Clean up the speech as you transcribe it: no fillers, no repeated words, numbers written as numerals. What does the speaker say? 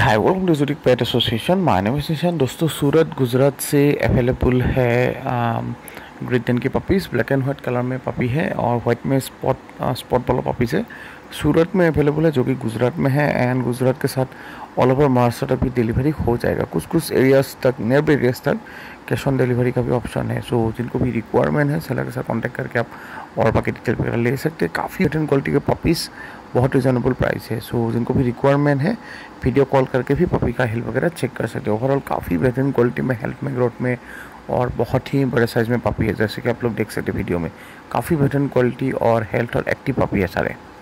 Hi welcome to जूडिक pet association. My name is Nishan. दोस्तों सूरत गुजरात से अवेलेबल है ग्रेट डेन की puppies. Black and white colour में पपी है और वाइट में स्पॉट वाला पपीज़ है। सूरत में अवेलेबल है जो कि गुजरात में है एंड गुजरात के साथ ऑल ओवर महाराष्ट्र तक भी डिलीवरी हो जाएगा। कुछ एरियाज़ तक, नियर एरियाज़ तक कैश ऑन डिलीवरी का भी ऑप्शन है। सो जिनको भी रिक्वायरमेंट है सेलर के साथ कॉन्टैक्ट करके आप और बाकी डिटेल वगैरह ले सकते हैं। काफ़ी बेटर क्वालिटी के पपीज़, बहुत रिजनेबल प्राइस है। सो जिनको भी रिक्वायरमेंट है वीडियो कॉल करके भी पपी का हेल्थ वगैरह चेक कर सकते हो। ओवरऑल काफ़ी बेहतरीन क्वालिटी में, हेल्थ में, ग्रोथ में और बहुत ही बड़े साइज़ में पपी है। जैसे कि आप लोग देख सकते हैं वीडियो में, काफ़ी बेहतरीन क्वालिटी और हेल्थ और एक्टिव पपी है सारे।